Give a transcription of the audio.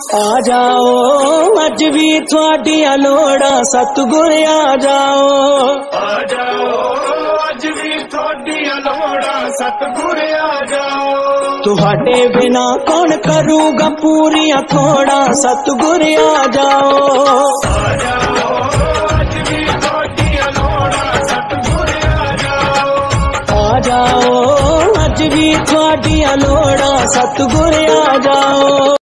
आ जाओ अज भी थोड़िया लोड़ा सतगुर आ जाओ अज भी थोड़िया लोड़ा सतगुर आ जाओ तुहाडे बिना कौन करूगा पूरिया थोड़ा सतगुर आ जाओ अज भी थोड़िया लोड़ा सतगुर आ जाओ अज भी थोड़िया लोड़ा सतगुर आ जाओ।